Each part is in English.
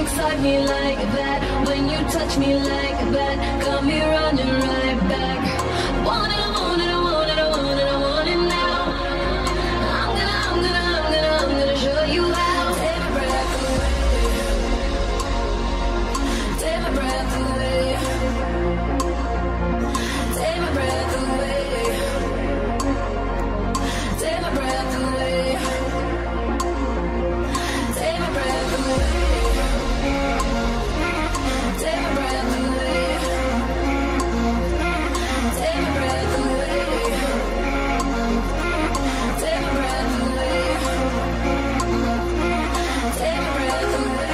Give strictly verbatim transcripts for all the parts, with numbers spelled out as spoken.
excite me like that. When you touch me like that, got me running right back. Want it, I want it, I want it, I want it, I want it now. I'm gonna, I'm gonna, I'm gonna, I'm gonna show you how. Take my breath away. Take my breath away. Take my breath away. Take my breath away. Take my breath away. Take my breath away. Take my breath away. Take my breath away. Take my breath away.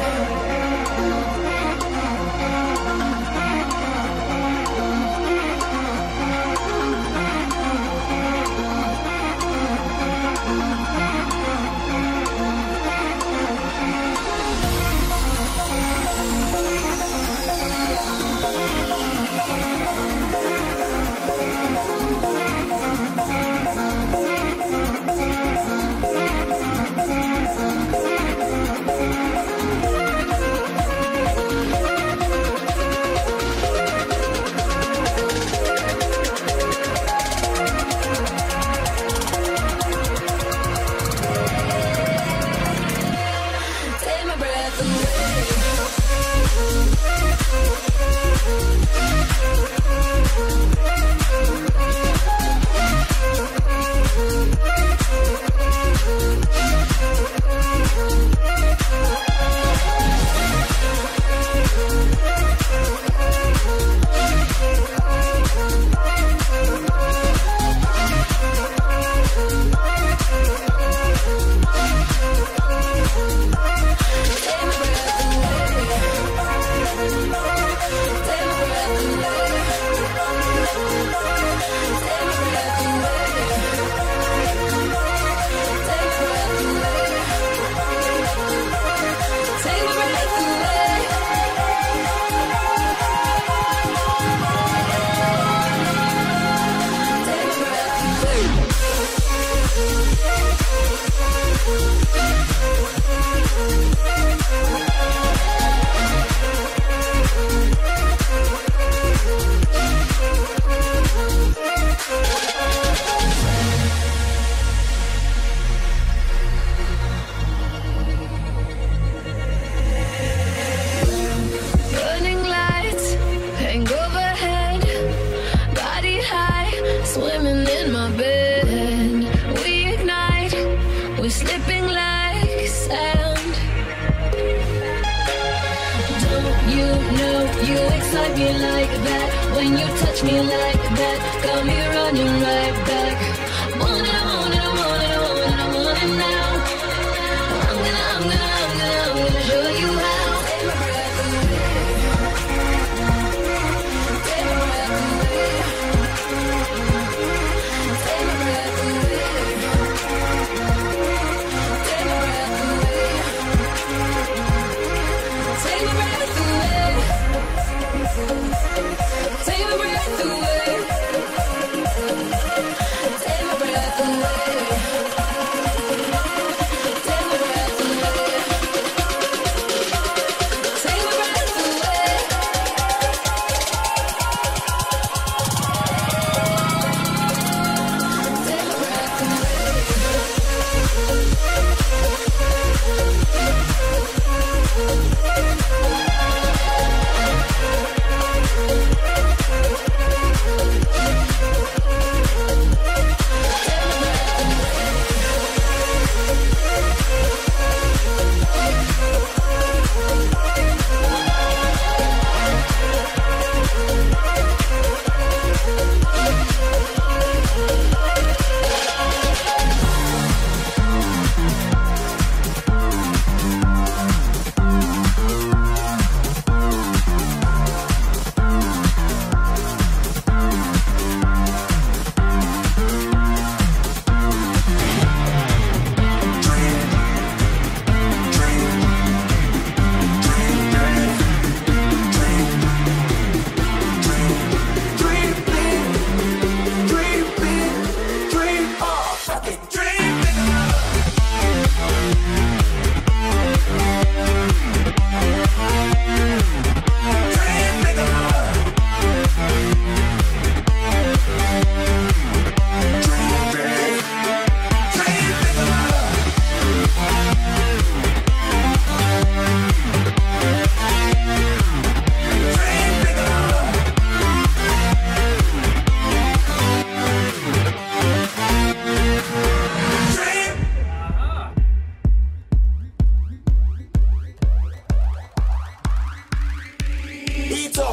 Me like that, when you touch me like that, got me running right back. Want it, I want it, I want it, I want it, I want it now. I'm gonna, I'm gonna, I'm gonna, I'm gonna show you how. Take my breath away. Take my breath away. Take my breath away. Take my breath away. Take my breath away. Take my breath away. Take my breath away.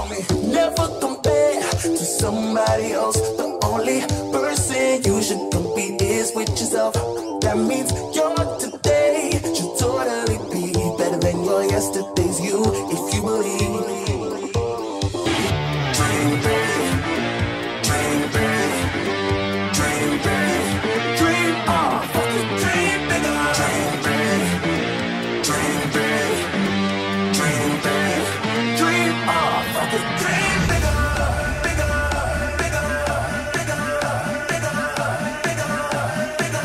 on me. Never compare to somebody else. The only person you should compete is with yourself. That means your today should totally be better than your yesterday's you, if you believe. Dream big, dream big, dream big, dream on, fucking dream bigger. Dream big, dream big, dream big, dream on, fucking dream bigger, bigger, bigger, bigger, bigger, bigger, bigger,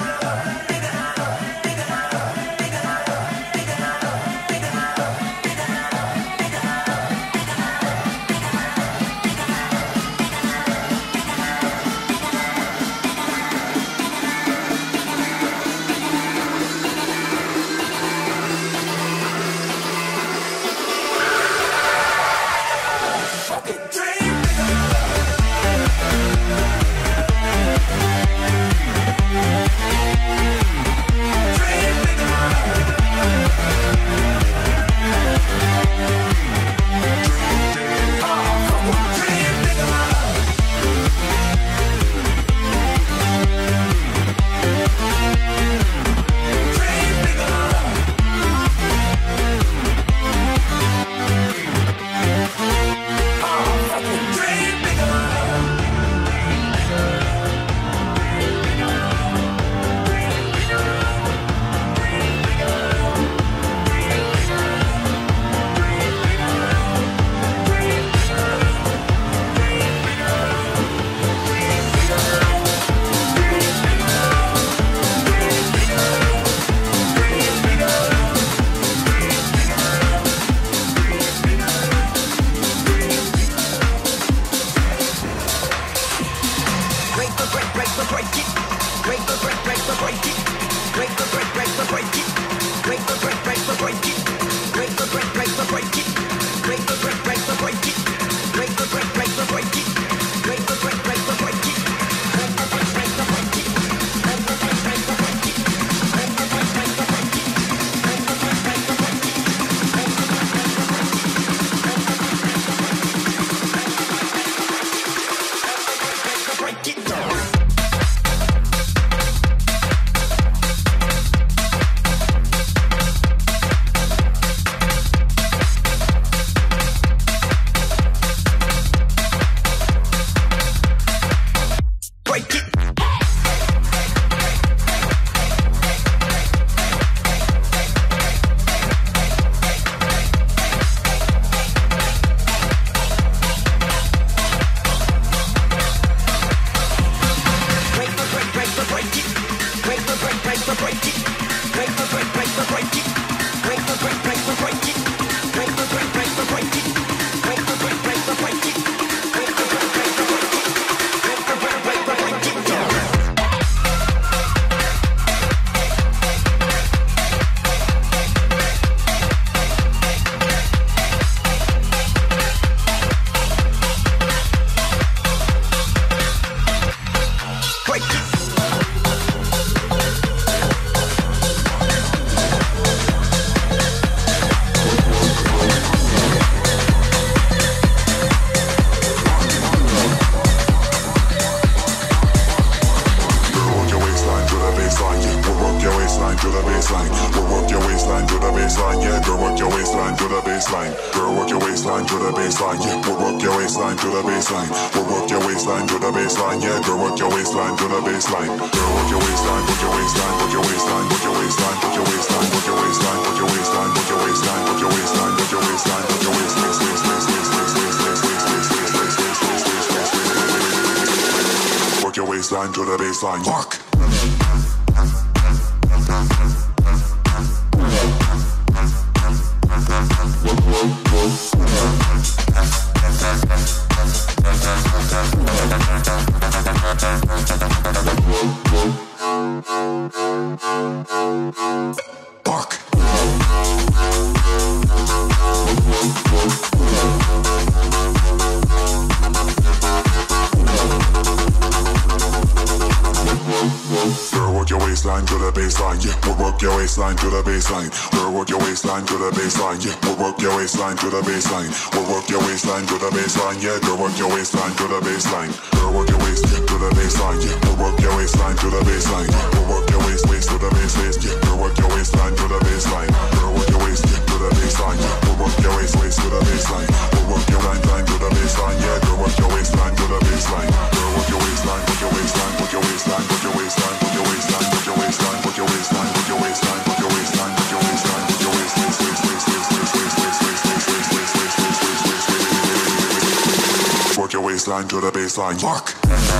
baseline, yeah. We'll work your waistline to the baseline. Girl, work your waistline to the baseline, yeah. We'll work your waistline to the baseline. We'll work your waistline to the baseline, yeah. Girl, work your waistline to the baseline. Girl, work your waist, yeah, to the baseline, yeah. We'll work your waistline to the baseline. We'll work your waist, waist to the base, waist, yeah. Girl, work your waistline to the baseline. Girl, work your waist, yeah, to the baseline, yeah. We'll work your waist, waist to the baseline. We'll work your line, line to the baseline, yeah. Girl, work your waistline to the baseline. Girl, work your waistline, work your waistline, work your waistline, work your waistline, work your waistline, work your waistline, work your waistline, work your waistline, work your waistline, work your waistline, work your waist, waist, waist, waist, waist, waist, waist, waist, waist, waist, waist, waist, waist, waist, waist, waist. Work your waistline to the baseline. Work.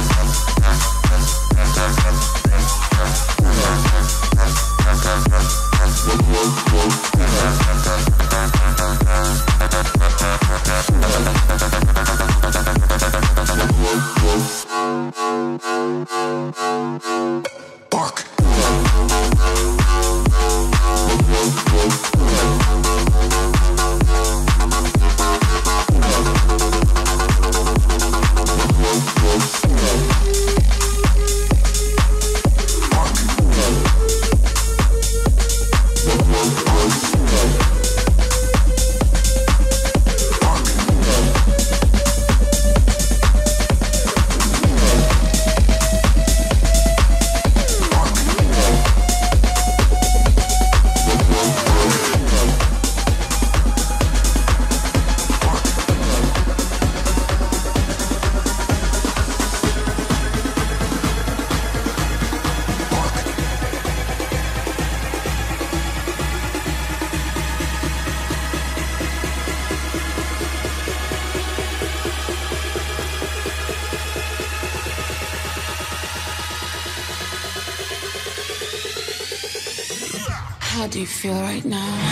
How do you feel right now?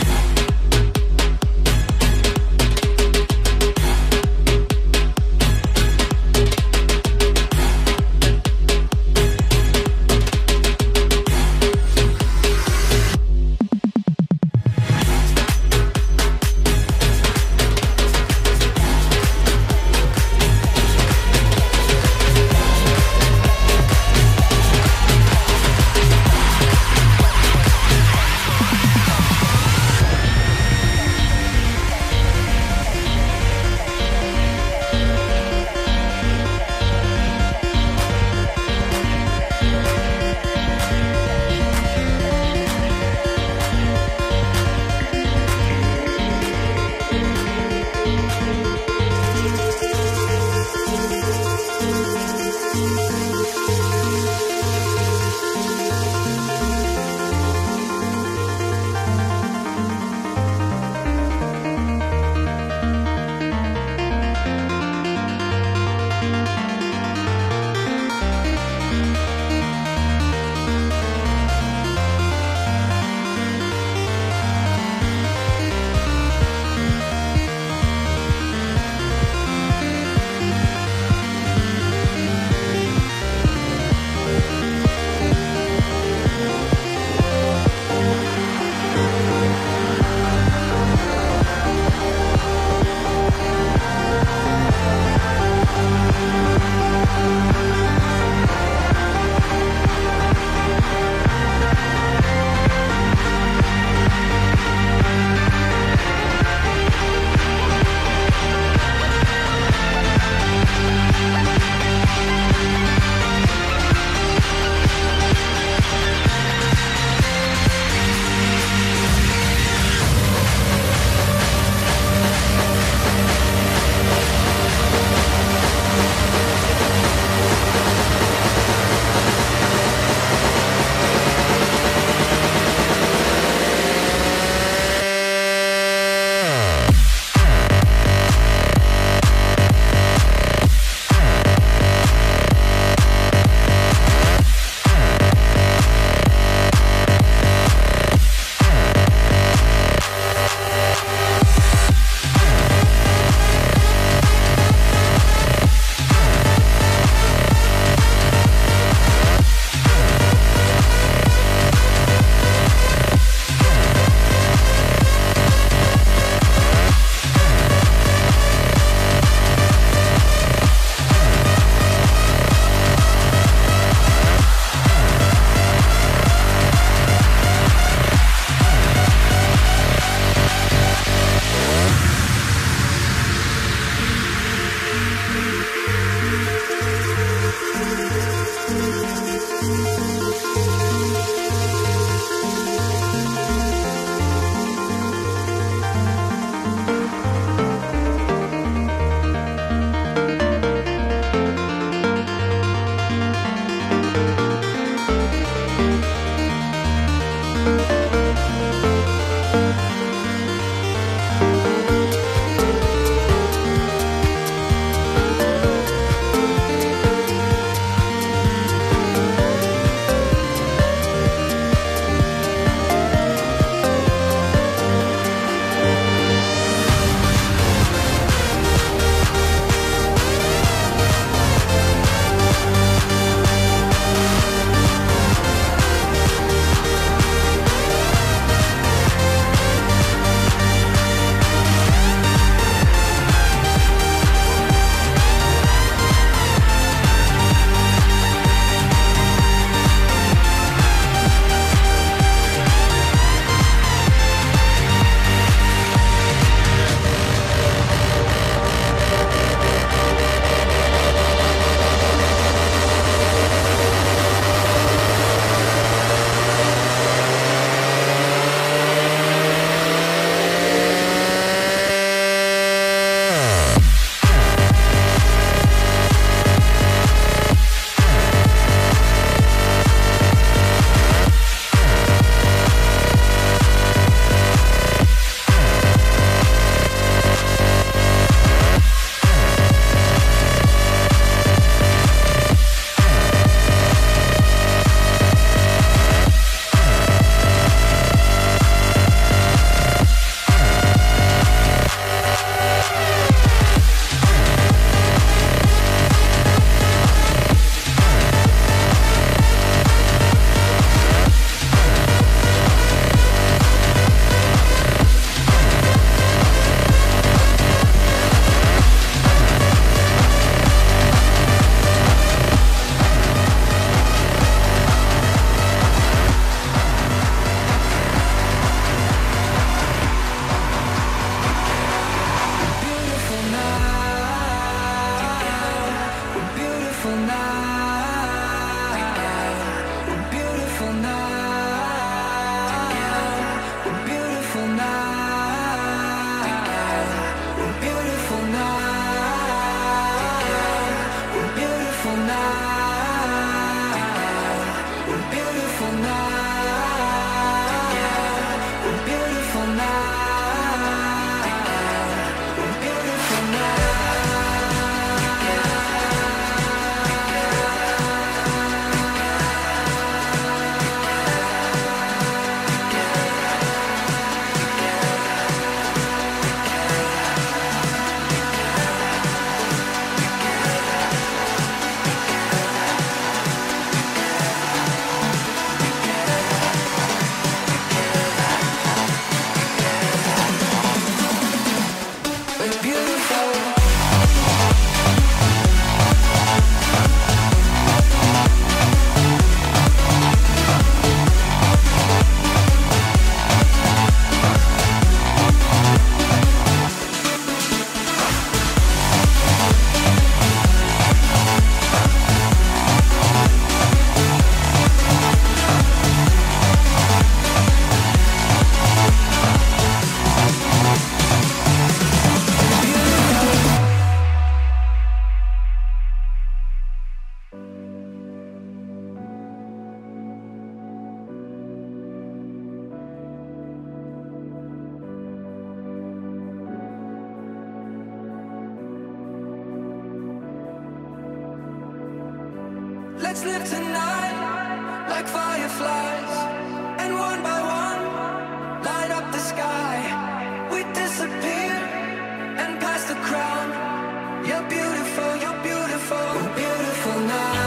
Let's live tonight like fireflies, and one by one light up the sky. We disappear and pass the crown. You're beautiful, you're beautiful. We're beautiful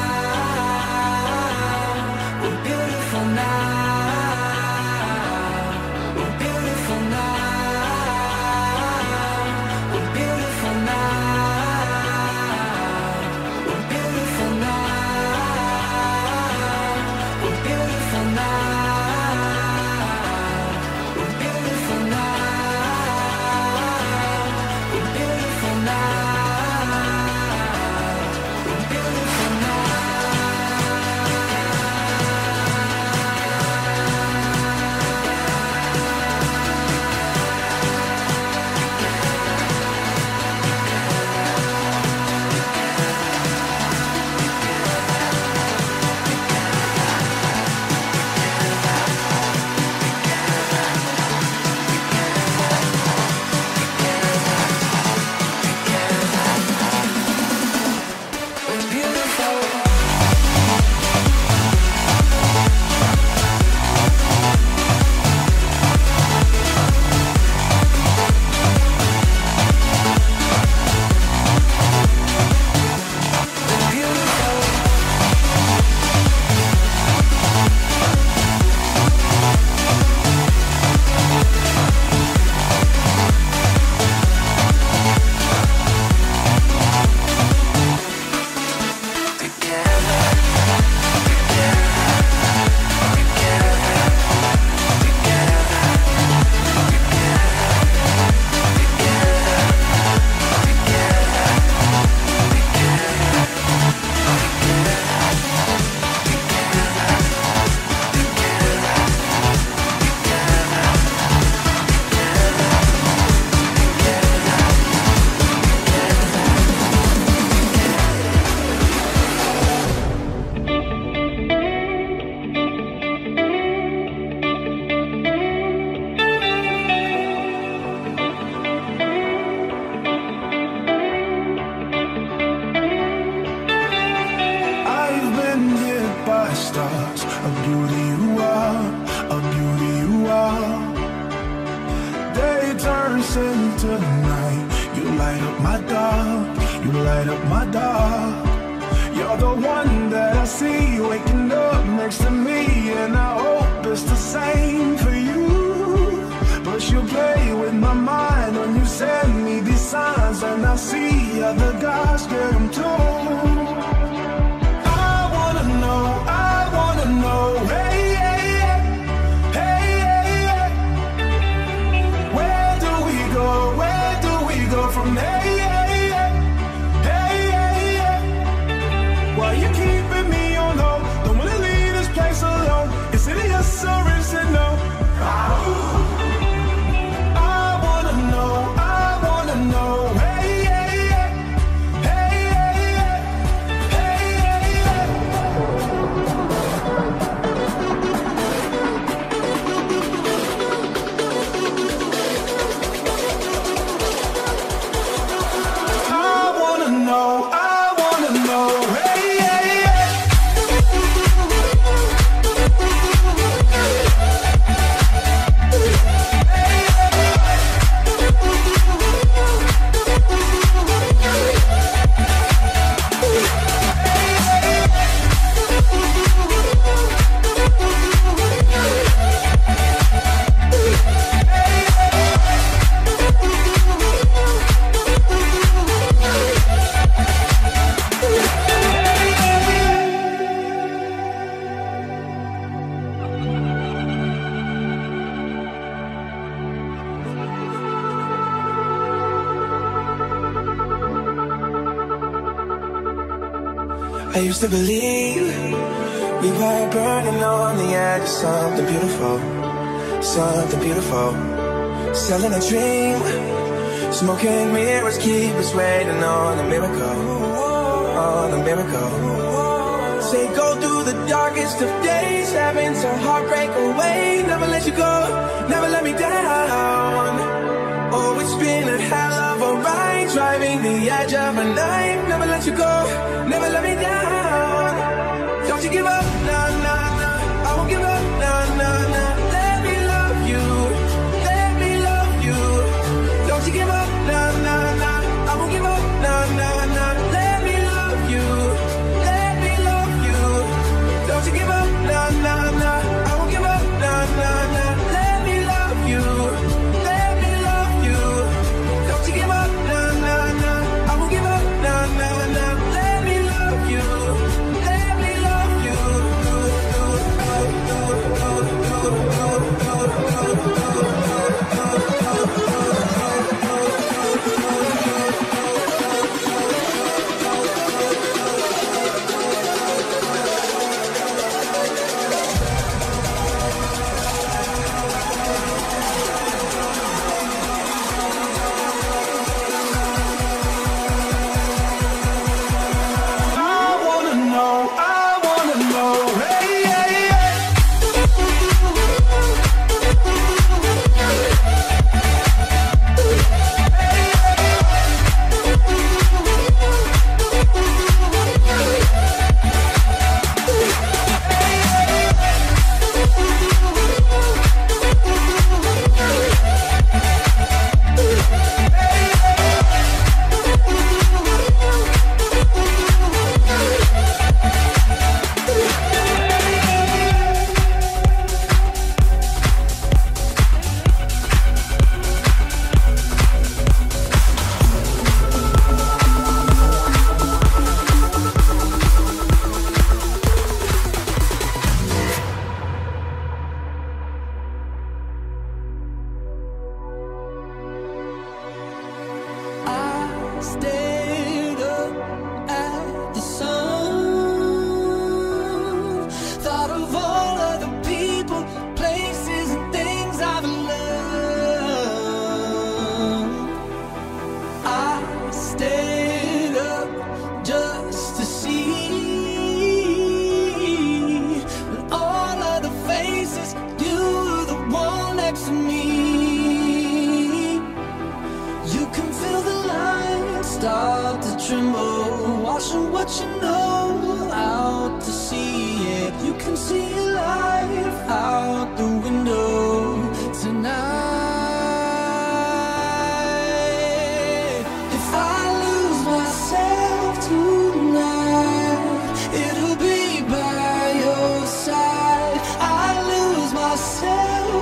now. We're beautiful now. We're beautiful now. We're beautiful now. We're beautiful now. We're beautiful now. We're beautiful now. We're beautiful now. Stars, a beauty you are, a beauty you are. Day turns into night. You light up my dark, you light up my dark. You're the one that I see waking up next to me, and I hope it's the same for you. But you play with my mind when you send me these signs, and I see other guys get them too. I wanna know, I wanna know, hey, hey, hey, hey, hey, where do we go, where do we go from hey, hey, hey, hey, hey, why you keeping me on hold? Don't wanna leave this place alone. Is it a yes or is it no? I wanna know, I wanna know, hey, hey, hey, hey, hey, hey. I used to believe we were burning on the edge of something beautiful, something beautiful. Selling a dream, smoking mirrors keep us waiting on a miracle, on a miracle. Say go through the darkest of days, having to heartbreak away. Never let you go, never let me down. Oh, it's been a hell of a ride, driving the edge of a knife. Never let you go, never let me down. stared up at the sun, thought of all of the people, places, and things I've loved. I stayed up just to see with all of the faces, you were the one next to me. You can feel the light start to tremble, washing what you know out to sea. Yeah, you can see your life out the window tonight. If I lose myself tonight, it'll be by your side. I lose myself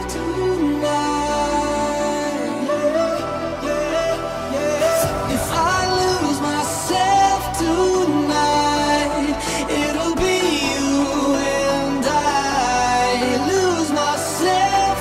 tonight. Yeah, yeah, yeah. If I lose myself tonight, it'll be you and I. Lose myself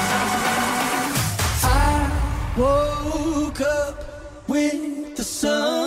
woke up with the sun.